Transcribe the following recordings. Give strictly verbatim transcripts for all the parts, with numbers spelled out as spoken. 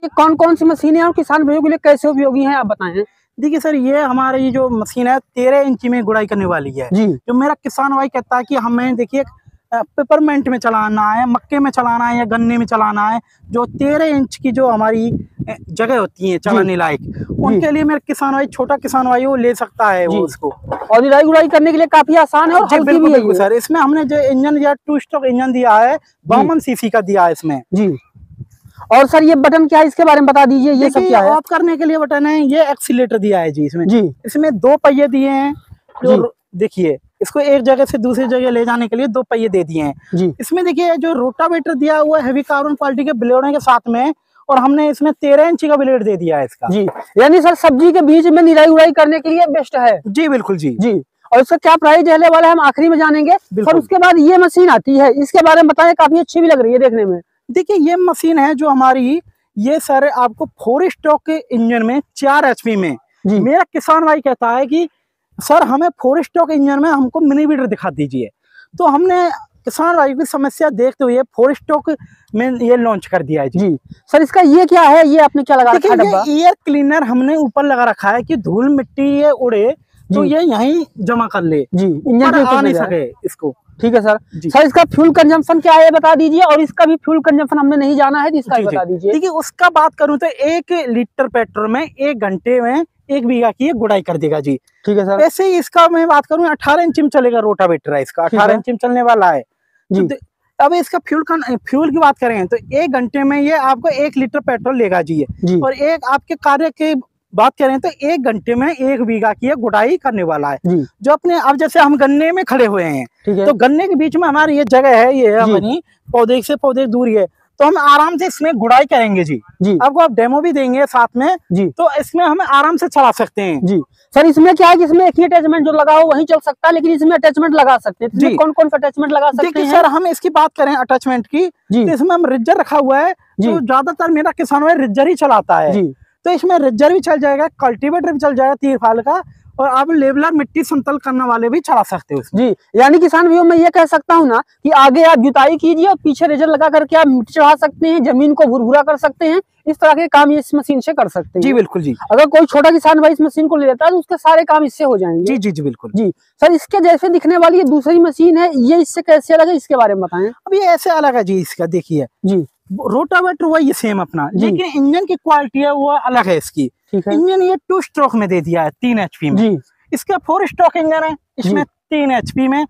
कौन कौन सी मशीन है और किसान भाइयों के लिए कैसे उपयोगी है, आप बताएं। देखिए सर, ये हमारे ये जो मशीन है तेरह इंची में गुड़ाई करने वाली है जी। जो मेरा किसान भाई कहता है कि हमें देखिए पेपरमेंट में चलाना है, मक्के में चलाना है या गन्ने में चलाना है, जो तेरह इंच की जो हमारी जगह होती है चलाने लायक, उनके लिए मेरा किसान भाई, छोटा किसान भाई वो ले सकता है वो उसको। और निराई गुड़ाई करने के लिए काफी आसान है और हल्की भी है सर। इसमें हमने जो इंजन दिया टू स्ट्रोक इंजन दिया है, बावन सीसी का दिया है इसमें जी। और सर ये बटन क्या है, इसके बारे में बता दीजिए। ये सब क्या है? ऑफ करने के लिए बटन है, ये एक्सीलेटर दिया है जी इसमें जी। इसमें दो पहिए दिए हैं जो देखिए इसको एक जगह से दूसरी जगह ले जाने के लिए दो पहिए दे दिए हैं जी। इसमें देखिए जो रोटावेटर दिया हुआ है हैवी कार्बन क्वालिटी के ब्लेडों के साथ में, और हमने इसमें तेरह इंची का ब्लेड दे दिया है इसका जी। यानी सर सब्जी के बीच में निराई उड़ाई करने के लिए बेस्ट है जी। बिल्कुल जी जी। और इसका क्या प्राइस रहने वाला है हम आखिरी में जानेंगे। और उसके बाद ये मशीन आती है, इसके बारे में बताएं। काफी अच्छी भी लग रही है देखने में। देखिए ये मशीन है जो हमारी, ये सर आपको फोर स्ट्रोक के इंजन में चार एचपी में जी। मेरा किसान भाई कहता है कि सर हमें फोर स्ट्रोक इंजन में हमको मिनी मीटर दिखा दीजिए, तो हमने किसान भाई की समस्या देखते हुए फोर स्ट्रोक में ये लॉन्च कर दिया है जी। जी सर, इसका ये क्या है, ये आपने क्या लगा रखा है? ये एयर क्लीनर हमने ऊपर लगा रखा है कि धूल मिट्टी ये उड़े तो ये यहीं जमा कर ले जी, इंजन आ नहीं सके इसको। ठीक है सर। सर इसका फ्यूल कंजम्पशन क्या है बता दीजिए, और इसका भी फ्यूल कंजम्पशन हमने नहीं जाना है, इसका भी बता दीजिए। देखिए उसका बात करूं तो एक लीटर पेट्रोल में एक घंटे में एक बीघा की ये गुड़ाई कर देगा जी। ठीक है सर। ऐसे ही इसका मैं बात करूं अठारह इंच में चलेगा, रोटावेटर है इसका अठारह इंच में चलने वाला है जी। तो अब इसका फ्यूल का फ्यूल की बात करें तो एक घंटे में ये आपको एक लीटर पेट्रोल लेगा जी, जी। और एक आपके कार्य के बात करें तो एक घंटे में एक बीघा की गुड़ाई करने वाला है जी। जो अपने अब जैसे हम गन्ने में खड़े हुए हैं, तो गन्ने के बीच में हमारी ये जगह है, ये हमारी पौधे से पौधे दूरी है, तो हम आराम से इसमें गुड़ाई करेंगे जी। जी आपको आप डेमो भी देंगे साथ में जी, तो इसमें हम आराम से चला सकते हैं जी। सर इसमें क्या है कि इसमें एक ही अटैचमेंट जो लगा हो वहीं चल सकता है, लेकिन इसमें अटैचमेंट लगा सकते हैं जी। कौन कौन सा अटैचमेंट लगा सकते हैं? सर हम इसकी बात करें अटैचमेंट की जी, तो इसमें हम रिजर रखा हुआ है, जो ज्यादातर मेरा किसान भाई रिजर ही चलाता है जी। तो इसमें रिजर भी चल जाएगा, कल्टीवेटर भी चल जाएगा तीर फाल का, और आप लेवलर मिट्टी समतल करने वाले भी चला सकते हो जी। यानी किसान भाइयों मैं ये कह सकता हूँ ना कि आगे आप जुताई कीजिए और पीछे रेजर लगा करके आप मिट्टी चढ़ा सकते हैं, जमीन को भुरभुरा कर सकते हैं, इस तरह के काम इस मशीन से कर सकते हैं जी। बिल्कुल जी। अगर कोई छोटा किसान भाई इस मशीन को ले लेता है तो उसके सारे काम इससे हो जाएंगे जी जी जी बिल्कुल जी। सर इसके जैसे दिखने वाली ये दूसरी मशीन है, ये इससे कैसे अलग है, इसके बारे में बताएं। अब ये ऐसे अलग है जी, इसका देखिए जी रोटावेटर वही सेम अपना, लेकिन इंजन की क्वालिटी है वो अलग है इसकी। इंजन ये टू स्ट्रोक में दे दिया है तीन एचपी में जी। इसका फोर स्ट्रोक इंजन है, इसमें तीन एचपी में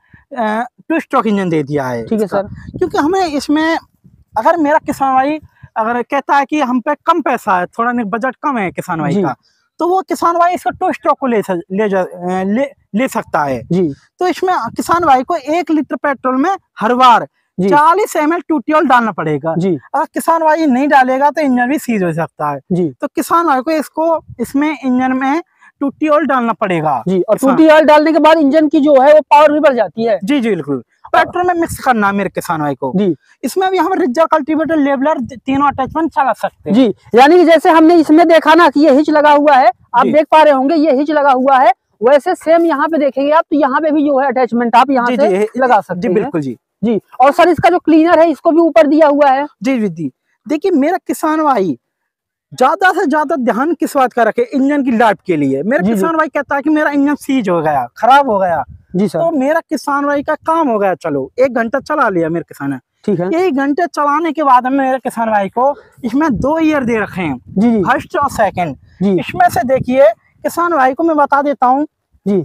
टू स्ट्रोक इंजन दे दिया है। ठीक है सर। क्योंकि हमें इसमें अगर मेरा किसान भाई अगर कहता है कि हम पे कम पैसा है, थोड़ा बजट कम है किसान भाई का, तो वो किसान भाई इसका टू स्ट्रोक को ले ले, ले ले सकता है जी। तो इसमें किसान भाई को एक लीटर पेट्रोल में हर बार चालीस एम एल टूटियोल डालना पड़ेगा जी। अगर किसान भाई नहीं डालेगा तो इंजन भी सीज हो सकता है जी। तो किसान भाई को इसको इसमें इंजन में टूटी ऑयल डालना पड़ेगा जी। और टूटी ऑयल डालने के बाद इंजन की जो है वो पावर भी बढ़ जाती है जी जी बिल्कुल। पेट्रोल में मिक्स करना है मेरे किसान भाई को जी। इसमें भी हम रिजर कल्टीवेटर लेवलर तीनों अटैचमेंट चला सकते हैं जी। यानी कि जैसे हमने इसमें देखा ना कि ये हिच लगा हुआ है, आप देख पा रहे होंगे ये हिच लगा हुआ है, वैसे सेम यहाँ पे देखेंगे आप तो यहाँ पे भी जो है अटैचमेंट आप यहाँ से लगा सकते हैं बिल्कुल जी जी। और सर इसका जो क्लीनर है इसको भी ऊपर दिया हुआ है जी जी। देखिए मेरा किसान भाई ज्यादा से ज्यादा ध्यान किस बात का रखे, इंजन की लाइफ के लिए। मेरा किसान भाई कहता है कि मेरा इंजन सीज हो गया, खराब हो गया जी सर, तो मेरा किसान भाई का काम हो गया, चलो एक घंटा चला लिया मेरे किसान ने, ठीक है। एक घंटे चलाने के बाद मेरे किसान भाई को इसमें दो ईयर दे रखे हैं जी, फर्स्ट और सेकंड। इसमें से देखिए किसान भाई को मैं बता देता हूँ जी,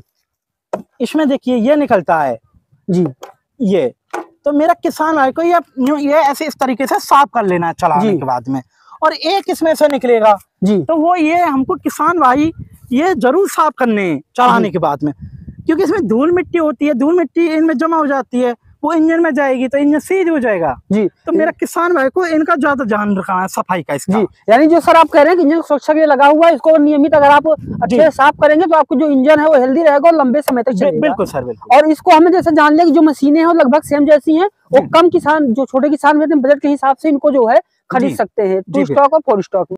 इसमें देखिए ये निकलता है जी, ये तो मेरा किसान भाई को ये ये ऐसे इस तरीके से साफ कर लेना है चलाने के बाद में, और एक इसमें से निकलेगा जी। तो वो ये हमको किसान भाई ये जरूर साफ करने चलाने के बाद में, क्योंकि इसमें धूल मिट्टी होती है, धूल मिट्टी इनमें जमा हो जाती है, वो इंजन में जाएगी तो इंजन सीज हो जाएगा जी। तो मेरा किसान भाई को इनका ज्यादा ध्यान रखना है सफाई का इसका जी। यानी जो सर आप कह रहे हैं कि इंजन सुरक्षा के लिए लगा हुआ है, इसको नियमित अगर आप अच्छे से साफ करेंगे तो आपको जो इंजन है वो हेल्दी रहेगा और लंबे समय तक चलेगा। बिल्कुल सर बिल्कुल। और इसको हमें जैसे जान लिया कि जो मशीनें हैं लगभग सेम जैसी हैं, वो कम किसान जो छोटे किसान में बजट के हिसाब से इनको जो है खरीद सकते हैं टू स्टॉक और फोर स्टॉक।